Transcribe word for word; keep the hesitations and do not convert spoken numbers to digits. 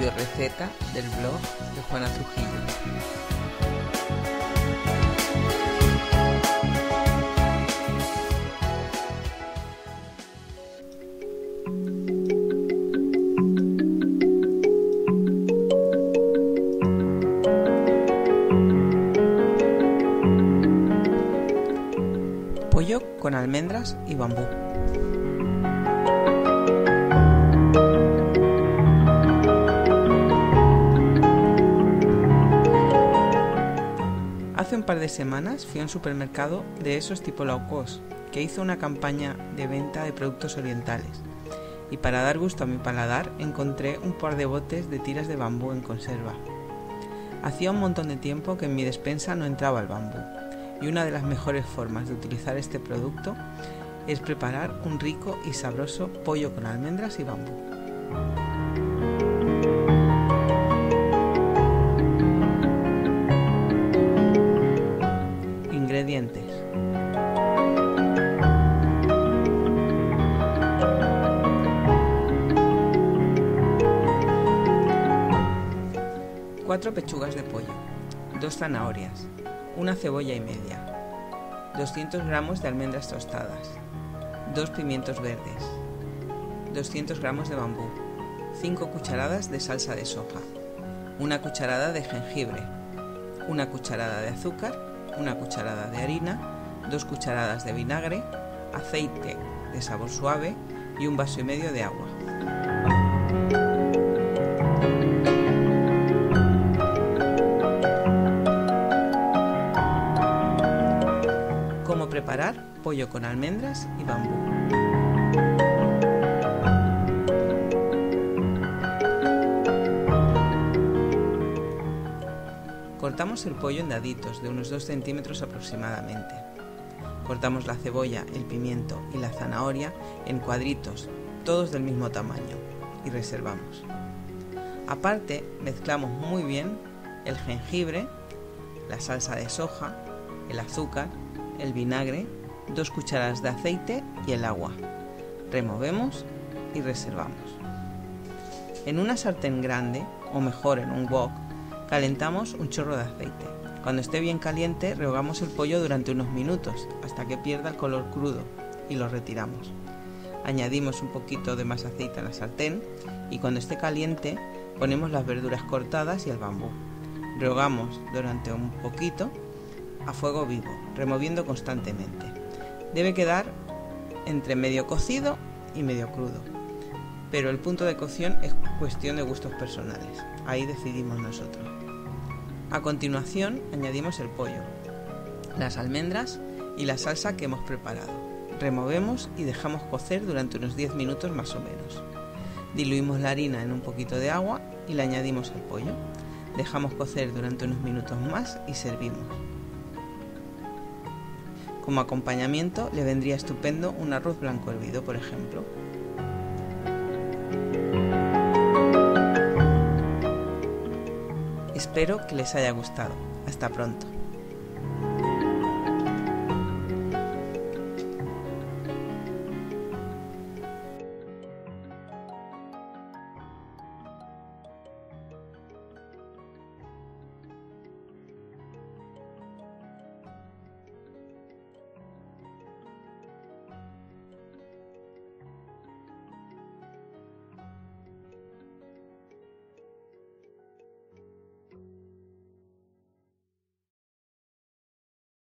audio receta del blog de Juana Trujillo. Pollo con almendras y bambú. Hace un par de semanas fui a un supermercado de esos tipo low cost que hizo una campaña de venta de productos orientales y para dar gusto a mi paladar encontré un par de botes de tiras de bambú en conserva. Hacía un montón de tiempo que en mi despensa no entraba el bambú y una de las mejores formas de utilizar este producto es preparar un rico y sabroso pollo con almendras y bambú. Ingredientes: cuatro pechugas de pollo, dos zanahorias, una cebolla y media, doscientos gramos de almendras tostadas, dos pimientos verdes, doscientos gramos de bambú, cinco cucharadas de salsa de soja, una cucharada de jengibre, una cucharada de azúcar, una cucharada de harina, dos cucharadas de vinagre, aceite de sabor suave y un vaso y medio de agua. Cómo preparar pollo con almendras y bambú. Cortamos el pollo en daditos de unos dos centímetros aproximadamente. Cortamos la cebolla, el pimiento y la zanahoria en cuadritos, todos del mismo tamaño, y reservamos. Aparte, mezclamos muy bien el jengibre, la salsa de soja, el azúcar, el vinagre, dos cucharadas de aceite y el agua. Removemos y reservamos. En una sartén grande, o mejor en un wok, calentamos un chorro de aceite. Cuando esté bien caliente, rehogamos el pollo durante unos minutos hasta que pierda el color crudo y lo retiramos. Añadimos un poquito de más aceite a la sartén y cuando esté caliente ponemos las verduras cortadas y el bambú. Rehogamos durante un poquito a fuego vivo, removiendo constantemente. Debe quedar entre medio cocido y medio crudo, pero el punto de cocción es cuestión de gustos personales. Ahí decidimos nosotros. A continuación añadimos el pollo, las almendras y la salsa que hemos preparado. Removemos y dejamos cocer durante unos diez minutos más o menos. Diluimos la harina en un poquito de agua y le añadimos el pollo. Dejamos cocer durante unos minutos más y servimos. Como acompañamiento le vendría estupendo un arroz blanco hervido, por ejemplo. Espero que les haya gustado. Hasta pronto.